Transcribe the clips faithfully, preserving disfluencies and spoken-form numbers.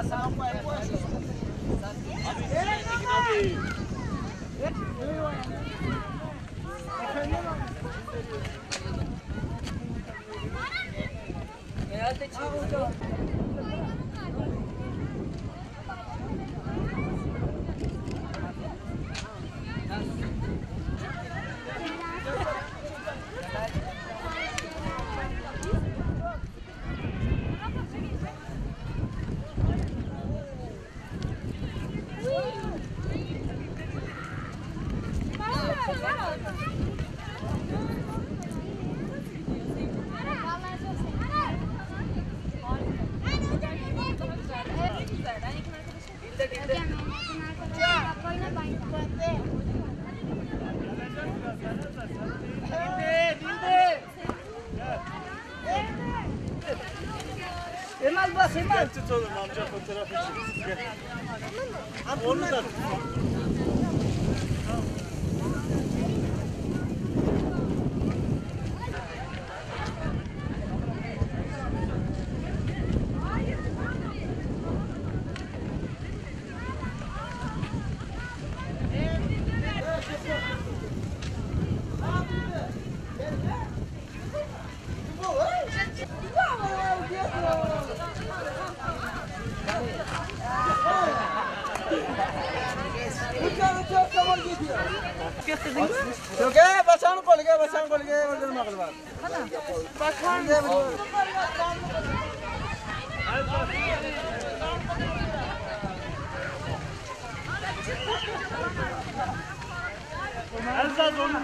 Emel bas Emel. Gel tut oğlum amca fotoğraf için. Gel. Onu da tut. Gösterdin mi? Yok ya, başağını kol, gel başağını kol, gel öldürme akıllı var. Bakar mısın? Elzaz onu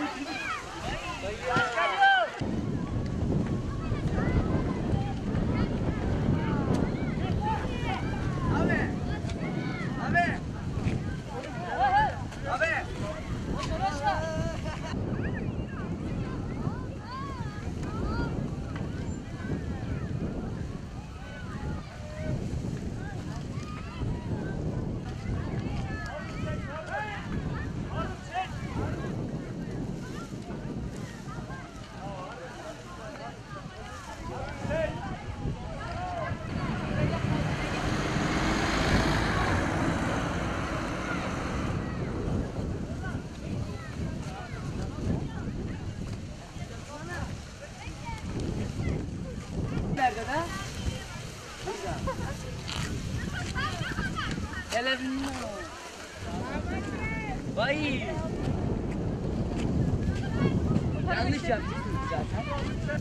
Nerede de? Ellerini. Vay. Yanlış yapmışsın zaten.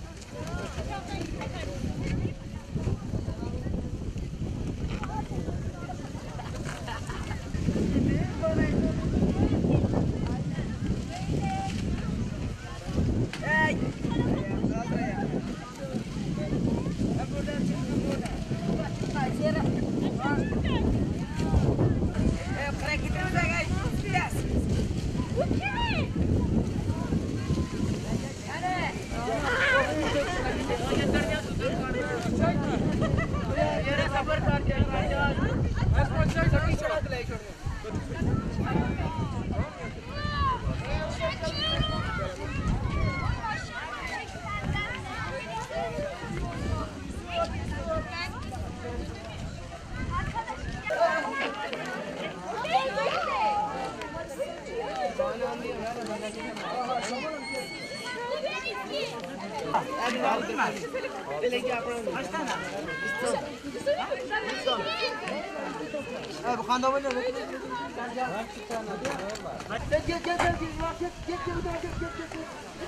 Bu kanda var ne? Gel gel gel gel gel gel gel gel gel.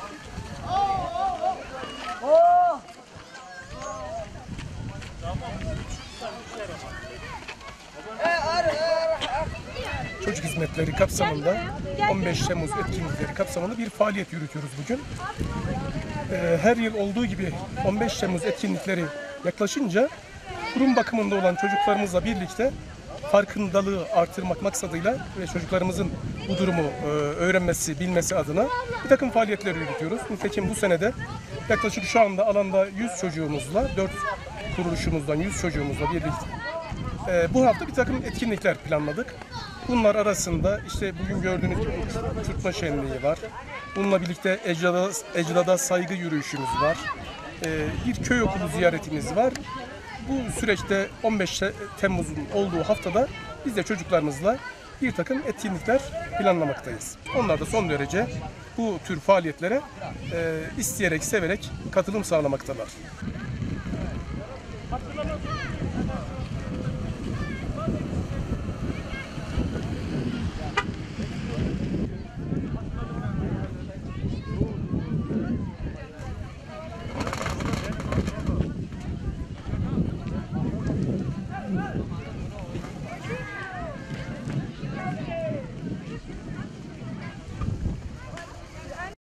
Oo. Çocuk hizmetleri kapsamında on beş Temmuz etkinlikleri kapsamında bir faaliyet yürütüyoruz bugün. Her yıl olduğu gibi on beş Temmuz etkinlikleri yaklaşınca kurum bakımında olan çocuklarımızla birlikte farkındalığı artırmak maksadıyla ve çocuklarımızın bu durumu öğrenmesi, bilmesi adına bir takım faaliyetler yürütüyoruz. Nitekim bu senede yaklaşık şu anda alanda yüz çocuğumuzla, dört kuruluşumuzdan yüz çocuğumuzla birlikte bu hafta bir takım etkinlikler planladık. Bunlar arasında işte bugün gördüğünüz gibi uçurtma şenliği var. Bununla birlikte ecdada, ecdada saygı yürüyüşümüz var. Bir köy okulu ziyaretimiz var. Bu süreçte on beş Temmuz'un olduğu haftada biz de çocuklarımızla bir takım etkinlikler planlamaktayız. Onlar da son derece bu tür faaliyetlere e, isteyerek, severek katılım sağlamaktalar. Hatırlamak